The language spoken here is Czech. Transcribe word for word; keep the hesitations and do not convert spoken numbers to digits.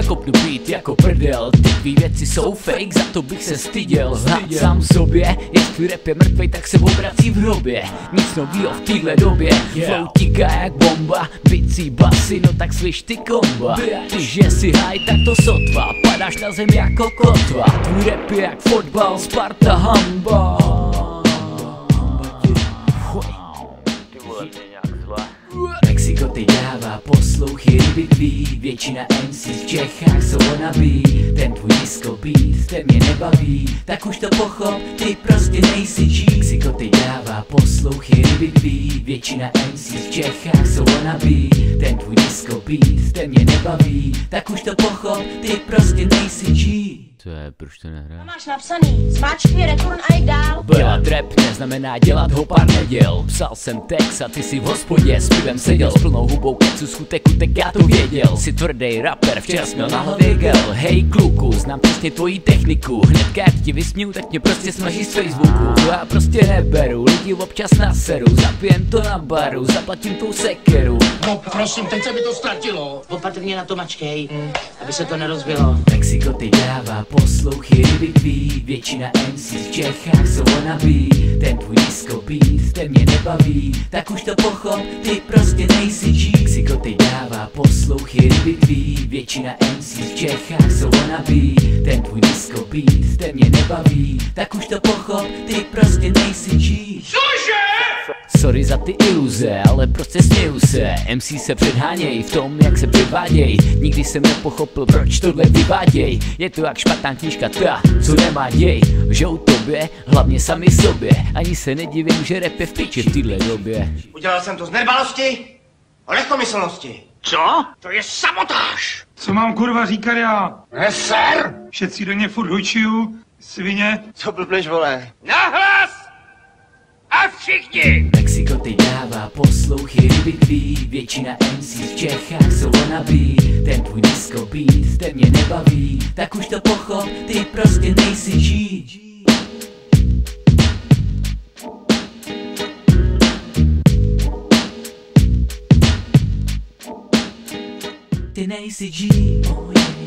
nakopnu beat jako prdel. Ty tvý věci jsou fake, za to bych se styděl. Hlad sám sobě, jestli rap je mrtvej, tak se obrací v hrobě. Nic novýho v téhle době, flow tiká jak bomba, bicí basy, no tak slyš ty komba. Ty že si haj, tak to sotva, padáš na zem jako kotva. Tvůj rap je jak fotbal, Sparta hamba. Mexiko teď dává poslouchy ryby tvý, většina em cé v Čechách jsou wannabe. Ten tvůj disco beat, ten mě nebaví, tak už to pochop, ty prostě nejsi G. Mexiko teď dává poslouchy ryby tvý, většina em cé v Čechách jsou wannabe. Ten tvůj disco beat, ten mě nebaví, tak už to pochop, ty prostě nejsi G. Co je, proč to nehrá? Máš napsaný, zmáčkni return a jď dál. Dělat rap neznamená dělat ho pár neděl. Psal jsem text a ty si v hospodě s pivem seděl. S plnou hubou kecu skutek utek, já to věděl. Jsi tvrdý rapper, včera jsi měl na hlavě gel. Hej kluku, znám přesně tvoji techniku. Hnedka jak ti vysměju, tak mě prostě smaží z Facebooku. To já prostě neberu, lidi občas naseru. Zapijem to na baru, zaplatím tou sekeru. No prosím, teď se mi to ztratilo. Opatrně na to mačkej, mm, aby se to nerozbilo. Mexiko teď dává poslouchy ryby tvý, většina em cé v Čechách jsou wannabe. Ten tvůj disco beat, ten mě nebaví, tak už to pochop, ty prostě nejsi G. Mexiko teď dává poslouchy ryby tvý, většina em cé v Čechách jsou wannabe. Ten tvůj disco beat, ten mě nebaví, tak už to pochop, ty prostě nejsi G. Cože? Sorry za ty iluze, ale prostě směju se. em cé se předháněj v tom, jak se předváděj. Nikdy jsem nepochopil, proč tohle vyváděj. Je to jak špatná knížka, ta, co nemá děj. Lžou tobě, hlavně sami sobě. Ani se nedivím, že rap je v piči v téhle době. Udělal jsem to z nedbalosti a lehkomyslnosti. Co? To je sabotáž! Co mám kurva říkat já? Ne, ser! Všetci do mě furt hojčuju, svině. Co blbleš, vole? Nahlas! A všichni! Mexiko teď dává poslouchy ryby tvý, většina em cé v Čechách jsou wannabe. Ten tvůj disco beat, ten mě nebaví, tak už to pochop, ty prostě nejsi G. Ty nejsi G, oh yeah.